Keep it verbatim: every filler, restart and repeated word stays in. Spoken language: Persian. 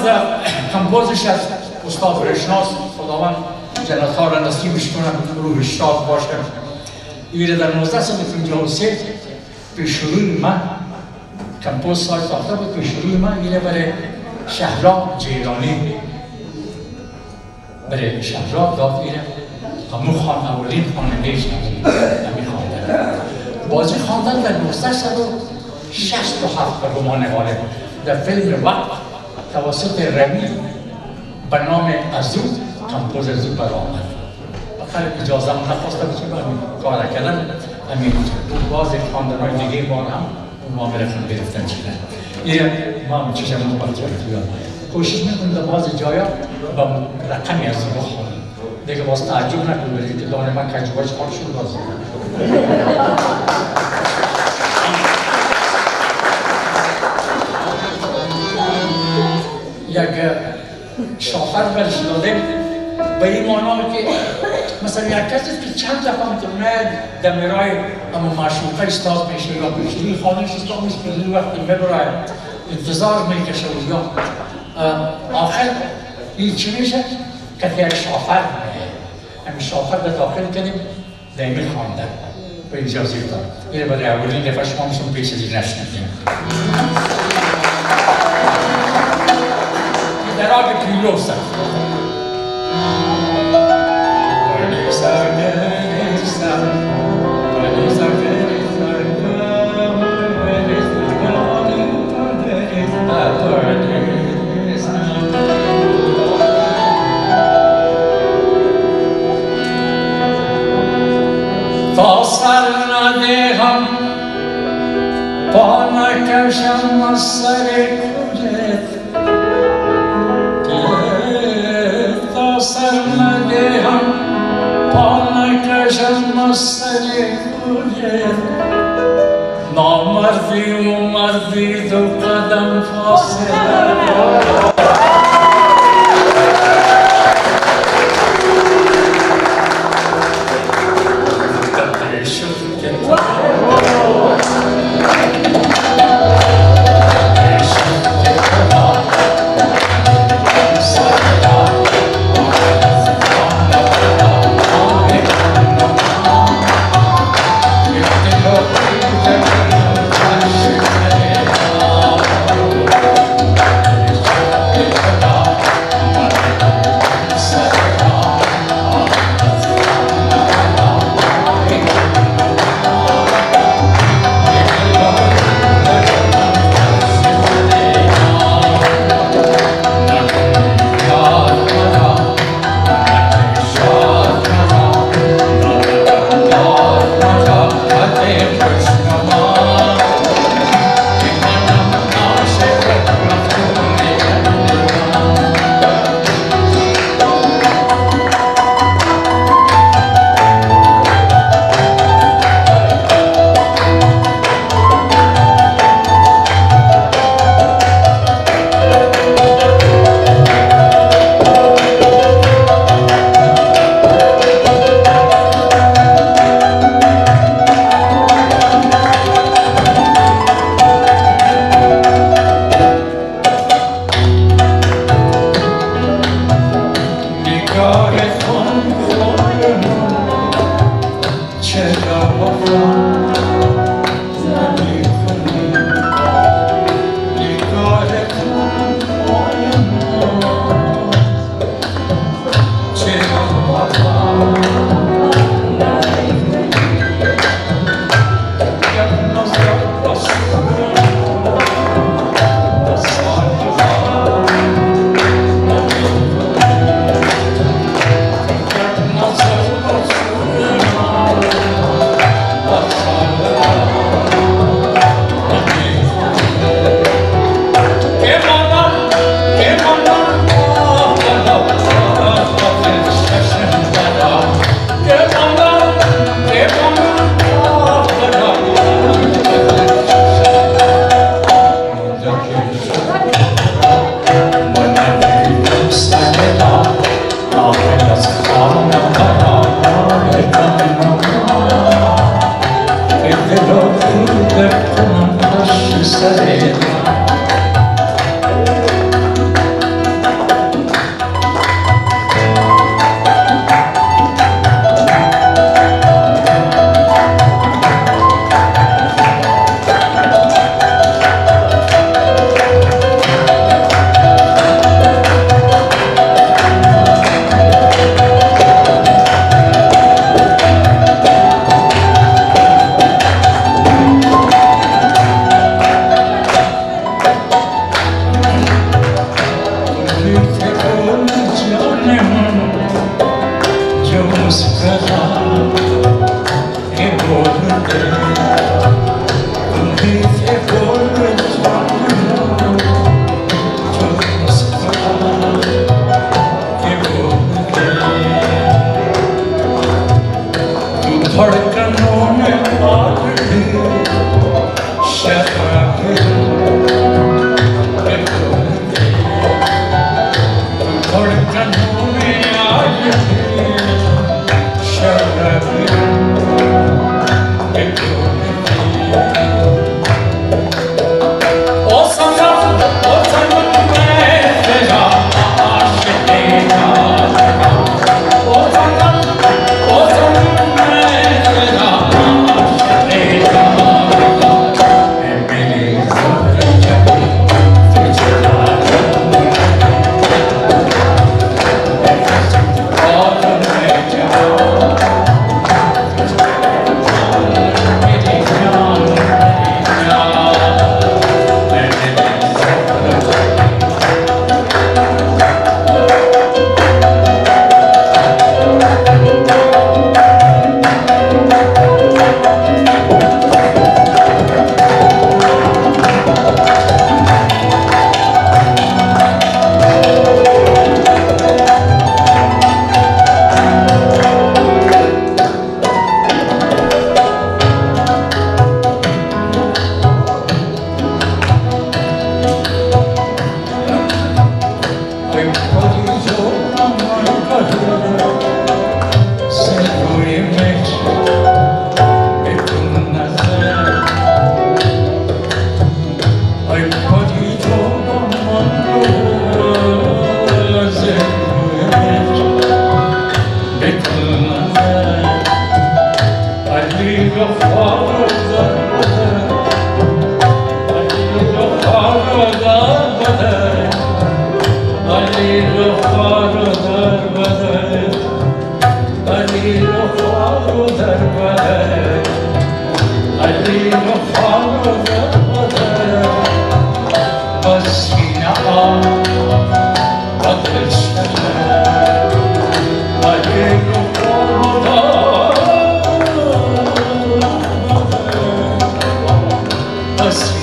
کمپوزش از استاد برشناس، خداوند جنت‌ها را نصیبش کنه، روح شاد باشه. این در نوزده سال پنجاه و سه پیش روی من کمپوز سال ساخته بود. پیش روی من این برای شهرام جیرانی برای شهرام داد. این همون خان اولین خواننده‌اش همین خواندن. بازی خواندن در نوزده سال شصت و هفت به گمان غالب در فیلم وقت توسط روی به نام ازو کمپوز ازو برآمد. بخیر اجازه هم نخواسته بچه من کار کردن همین باز خواندنهای دیگه بار هم اونها برفتن گرفتن شدن. این ما هم چشم رو بچه رو کوشش میکنیم در بعض جایا با رقمی از این بخونیم دیگه باز تعجب نکنیم برید که دانه من کجباش خواهد شد باز یک شاخر برش داده به این معنی که مثلا یک کسی که چند دفعه میتونه دمیرای اما معشوقه استاد میشه یا پیشوری خانش استاد میشه که این وقت میبره انتظار میکشه و یا آخر این چی میشه؟ که یک شاخر همین شاخر به داخل کنیم دیمی خواندن به اجازه دار. این برای اولین دفعه شما میشون پیش از این نشنیدیم. در آب پیلو سر تا سر ندهم پا نکشم از سر کویت تا سر ندهم پا نکشم از سر کویت نامردی و مردی دو قدم فاصله Us